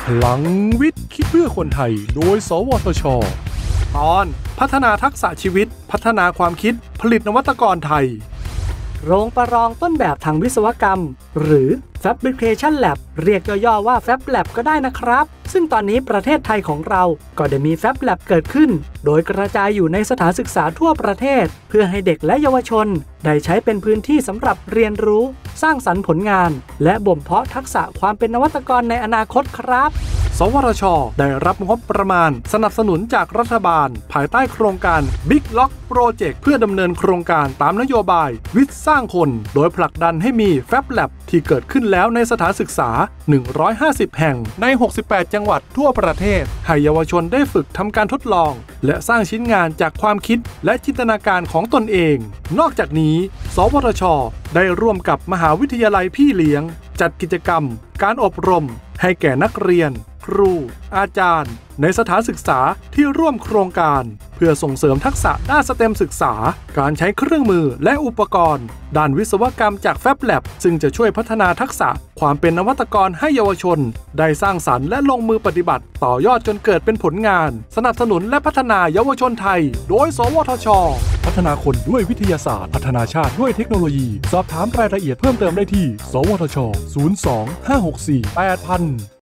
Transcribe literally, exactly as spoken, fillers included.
พลังวิทย์คิดเพื่อคนไทยโดยสวทช.ตอนพัฒนาทักษะชีวิตพัฒนาความคิดผลิตนวัตกรไทยโรงประลองต้นแบบทางวิศวกรรมหรือ Fabrication Lab เรียกย่อๆว่า Fab Lab ก็ได้นะครับซึ่งตอนนี้ประเทศไทยของเราก็ได้มี Fab Lab เกิดขึ้นโดยกระจายอยู่ในสถานศึกษาทั่วประเทศเพื่อให้เด็กและเยาวชนได้ใช้เป็นพื้นที่สำหรับเรียนรู้สร้างสรรค์ผลงานและบ่มเพาะทักษะความเป็นนวัตกรในอนาคตครับสวทช.ได้รับงบประมาณสนับสนุนจากรัฐบาลภายใต้โครงการ Big Lock Project เพื่อดำเนินโครงการตามนโยบายวิทย์สร้างคนโดยผลักดันให้มี Fab Lab ที่เกิดขึ้นแล้วในสถานศึกษาหนึ่งร้อยห้าสิบแห่งในหกสิบแปดจังหวัดทั่วประเทศให้เยาวชนได้ฝึกทำการทดลองและสร้างชิ้นงานจากความคิดและจินตนาการของตนเองนอกจากนี้สวทช.ได้ร่วมกับมหาวิทยาลัยพี่เลี้ยงจัดกิจกรรมการอบรมให้แก่นักเรียนครูอาจารย์ในสถานศึกษาที่ร่วมโครงการเพื่อส่งเสริมทักษะด้านสเต็มศึกษาการใช้เครื่องมือและอุปกรณ์ด้านวิศวกรรมจาก Fab Lab ซึ่งจะช่วยพัฒนาทักษะความเป็นนวัตกรให้เยาวชนได้สร้างสรรค์และลงมือปฏิบัติต่อยอดจนเกิดเป็นผลงานสนับสนุนและพัฒนาเยาวชนไทยโดยสวทช.พัฒนาคนด้วยวิทยาศาสตร์พัฒนาชาติด้วยเทคโนโลยีสอบถามรายละเอียดเพิ่มเติมได้ที่สวทช ศูนย์ สอง ห้า หก สี่ แปด ศูนย์ ศูนย์